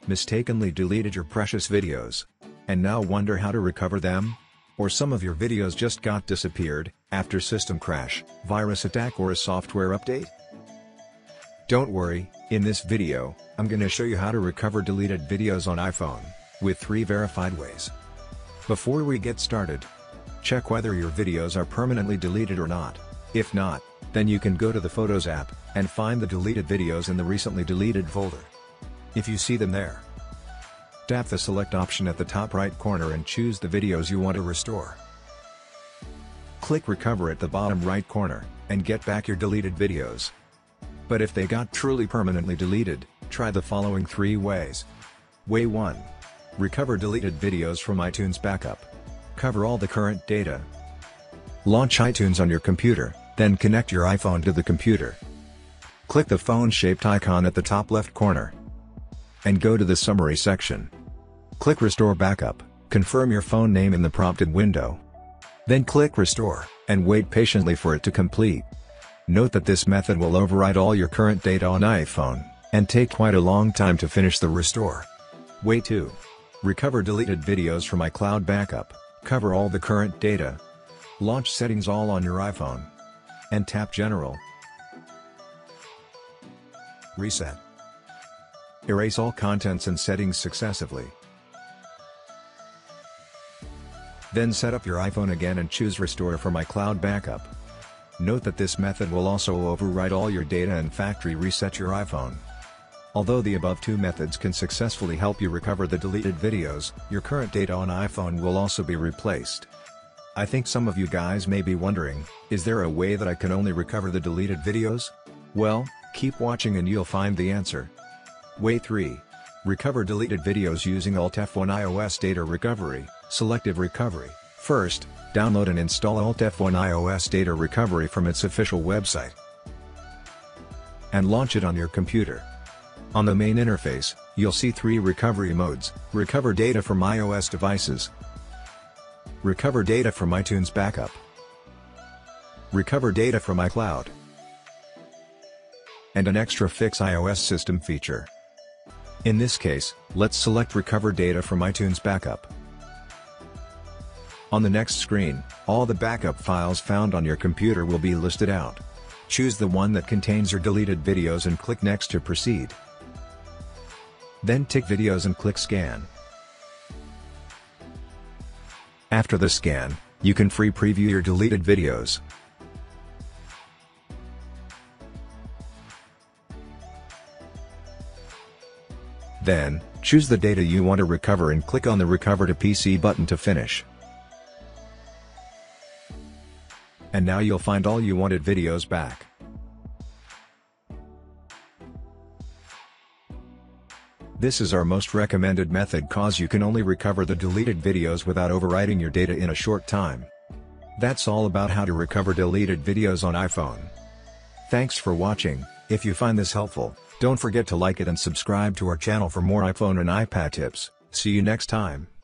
mistakenly deleted your precious videos, and now wonder how to recover them? Or some of your videos just got disappeared after system crash, virus attack or a software update? Don't worry, in this video, I'm gonna show you how to recover deleted videos on iPhone, with 3 verified ways. Before we get started, check whether your videos are permanently deleted or not. If not, then you can go to the Photos app, and find the deleted videos in the recently deleted folder. If you see them there, tap the Select option at the top right corner and choose the videos you want to restore. Click Recover at the bottom right corner, and get back your deleted videos. But if they got truly permanently deleted, try the following 3 ways. Way 1. Recover deleted videos from iTunes Backup. Cover all the current data. Launch iTunes on your computer, then connect your iPhone to the computer. Click the phone-shaped icon at the top left corner, and go to the Summary section. Click Restore Backup, confirm your phone name in the prompted window. Then click Restore, and wait patiently for it to complete. Note that this method will overwrite all your current data on iPhone, and take quite a long time to finish the restore. Way 2. Recover deleted videos from iCloud Backup. Cover all the current data. Launch Settings All on your iPhone, and tap General. Reset. Erase all contents and settings successively. Then set up your iPhone again and choose Restore from iCloud Backup. Note that this method will also overwrite all your data and factory reset your iPhone. Although the above 2 methods can successfully help you recover the deleted videos, your current data on iPhone will also be replaced. I think some of you guys may be wondering, is there a way that I can only recover the deleted videos? Well, keep watching and you'll find the answer. Way 3. Recover deleted videos using UltFone iOS Data Recovery, Selective Recovery. First, download and install UltFone iOS Data Recovery from its official website, and launch it on your computer. On the main interface, you'll see 3 recovery modes: recover data from iOS devices, recover data from iTunes Backup, recover data from iCloud, and an extra fix iOS system feature. In this case, let's select recover data from iTunes Backup. On the next screen, all the backup files found on your computer will be listed out. Choose the one that contains your deleted videos and click Next to proceed. Then tick Videos and click Scan. After the scan, you can free preview your deleted videos. Then, choose the data you want to recover and click on the Recover to PC button to finish. And now you'll find all you wanted videos back. This is our most recommended method cause you can only recover the deleted videos without overwriting your data in a short time. That's all about how to recover deleted videos on iPhone. Thanks for watching. If you find this helpful, don't forget to like it and subscribe to our channel for more iPhone and iPad tips. See you next time.